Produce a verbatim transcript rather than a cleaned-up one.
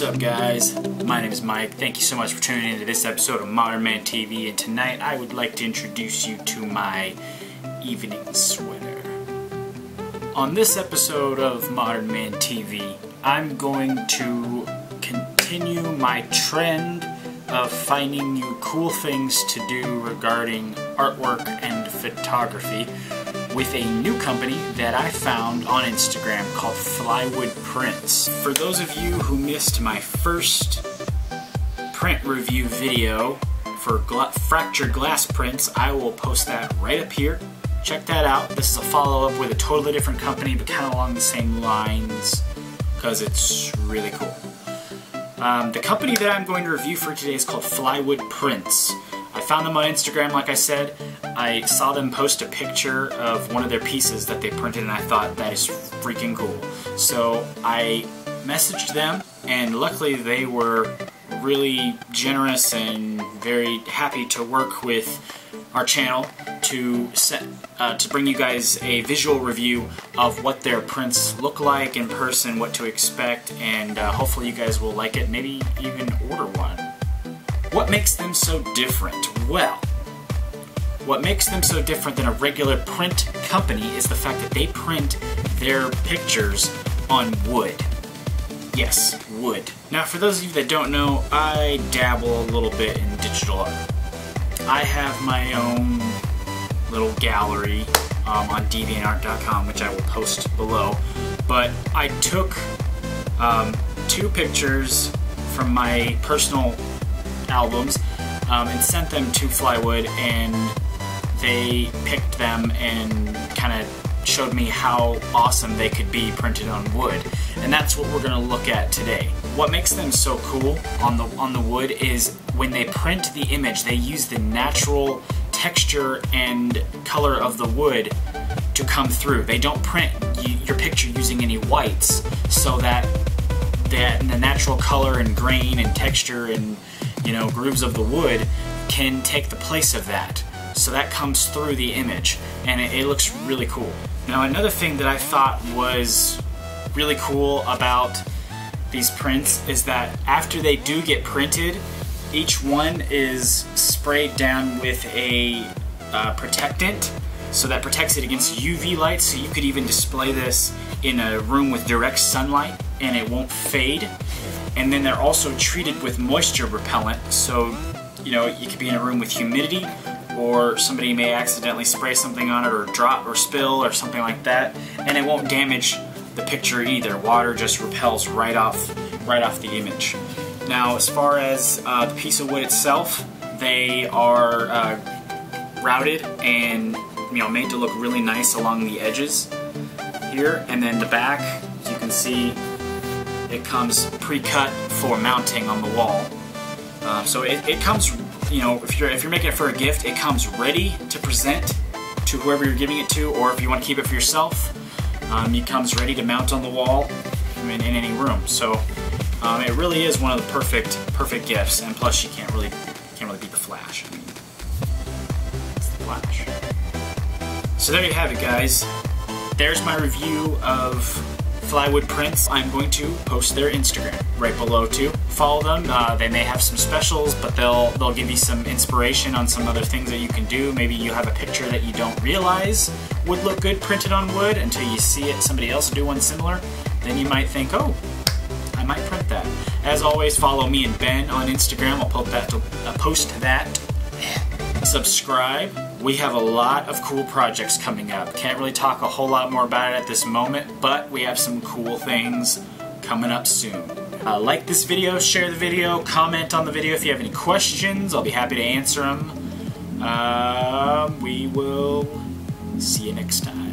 up, guys? My name is Mike. Thank you so much for tuning in to this episode of Modern Man T V, and tonight I would like to introduce you to my evening sweater. On this episode of Modern Man T V, I'm going to continue my trend of finding you cool things to do regarding artwork and photography with a new company that I found on Instagram called Flywood Prints. For those of you who missed my first print review video for gla fractured glass prints, I will post that right up here. Check that out. This is a follow-up with a totally different company, but kind of along the same lines, because it's really cool. Um, the company that I'm going to review for today is called Flywood Prints. I found them on Instagram, like I said. I saw them post a picture of one of their pieces that they printed, and I thought, that is freaking cool. So I messaged them, and luckily they were really generous and very happy to work with our channel to set, uh, to bring you guys a visual review of what their prints look like in person, what to expect, and uh, hopefully you guys will like it, maybe even order one. What makes them so different? Well, what makes them so different than a regular print company is the fact that they print their pictures on wood. Yes, wood. Now, for those of you that don't know, I dabble a little bit in digital art. I have my own little gallery um, on deviant art dot com, which I will post below. But I took um, two pictures from my personal albums um, and sent them to Flywood, and they picked them and kind of showed me how awesome they could be printed on wood. And that's what we're going to look at today. What makes them so cool on the on the wood is when they print the image, they use the natural texture and color of the wood to come through. They don't print your picture using any whites, so that that the natural color and grain and texture and, you know, grooves of the wood can take the place of that. So that comes through the image, and it, it looks really cool. Now, another thing that I thought was really cool about these prints is that after they do get printed, each one is sprayed down with a uh, protectant, so that protects it against U V light, so you could even display this in a room with direct sunlight and it won't fade. And then they're also treated with moisture repellent, so you know, you could be in a room with humidity, or somebody may accidentally spray something on it or drop or spill or something like that, and it won't damage the picture either. Water just repels right off right off the image. Now, as far as uh, the piece of wood itself, they are uh, routed and, you know, made to look really nice along the edges here, and then the back, as you can see, it comes pre-cut for mounting on the wall. Uh, so it, it comes, you know, if you're if you're making it for a gift, it comes ready to present to whoever you're giving it to, or if you want to keep it for yourself, um, it comes ready to mount on the wall in, in any room. So um, it really is one of the perfect perfect gifts, and plus you can't really can't really beat the Flash. I mean, it's the Flash. So there you have it, guys. There's my review of Flywood Prints. I'm going to post their Instagram right below too. Follow them. Uh, they may have some specials, but they'll they'll give you some inspiration on some other things that you can do. Maybe you have a picture that you don't realize would look good printed on wood until you see it somebody else do one similar. Then you might think, oh, I might print that. As always, follow me and Ben on Instagram. I'll post that. To, uh, post that. Subscribe. We have a lot of cool projects coming up. Can't really talk a whole lot more about it at this moment, but we have some cool things coming up soon. Uh, like this video, share the video, comment on the video if you have any questions. I'll be happy to answer them. Uh, we will see you next time.